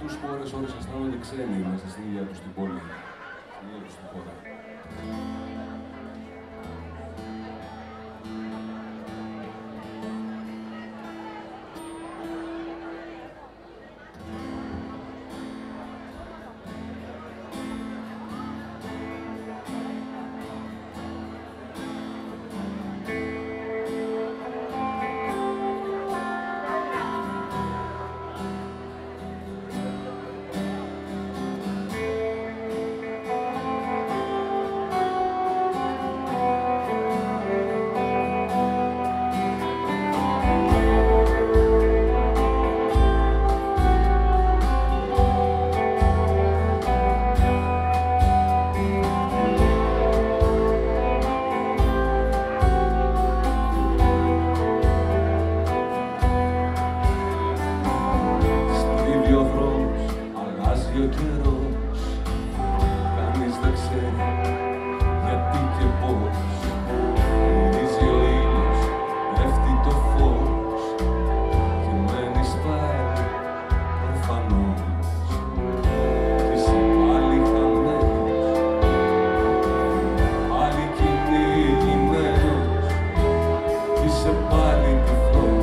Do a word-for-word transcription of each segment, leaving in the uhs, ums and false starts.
τους ώρες ώρες αισθάνονται ξένοι μέσα στην ίδια τους την πόλη, στην ίδια τους την χώρα. Ο καιρός, κανείς δεν ξέρει γιατί και πώς. Γυρίζει ο ήλιος, πέφτει το φως και μένεις πάλι προφανώς. Κι είσαι πάλι χαμένος, πάλι κυνηγημένος, κι είσαι πάλι τυφλός.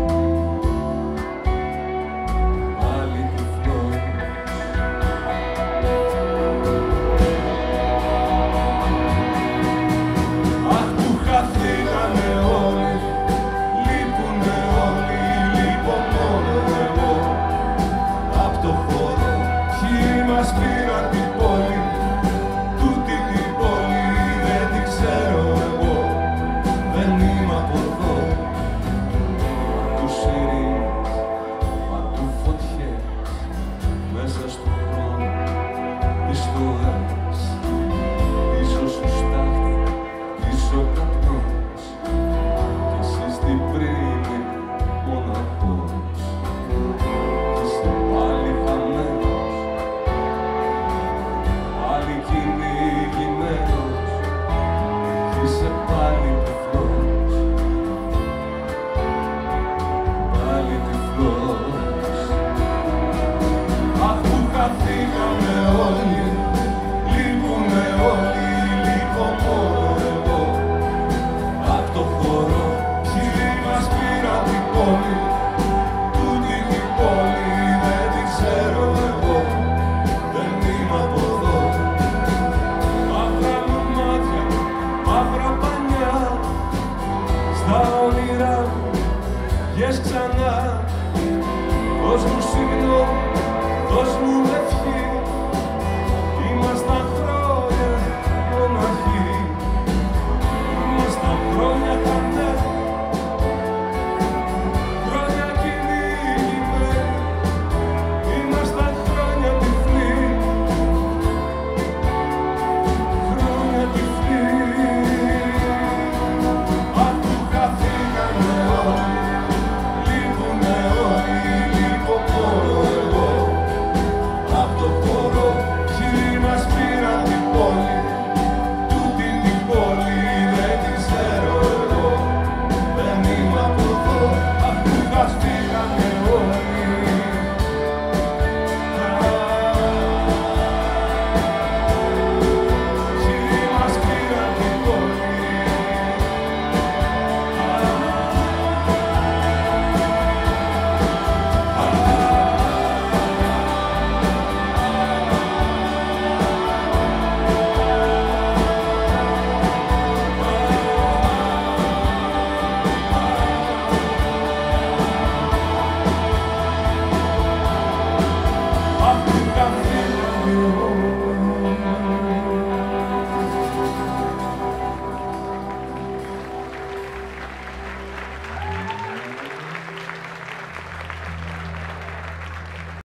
Μας πήραν την πόλη, τούτη την πόλη δεν την ξέρω εγώ. Δεν είμαι από εδώ, παντού σιρήνες, παντού φωτιές, μέσα στον χρόνο ιστορές. Πίσω σου στάχτη, πίσω καπνός, κι εσύ στην πρίμη μοναχός. Κι είσαι πάλι χαμένος, κυνηγημένος, κι είσαι πάλι τυφλός, πάλι τυφλός. Αχ, που χαθήκαμε όλοι, λείπουνε όλοι, λείπω μόνο εγώ. Απ' το χώρο, ποιοι μας πήραν την πόλη, τούτη την πόλη δεν την ξέρω εγώ. Δεν είμαι από εδώ. Στα όνειρά μου βγες ξανά. Δώσ' μου συγγνώμη, δώσ' μου ευχή.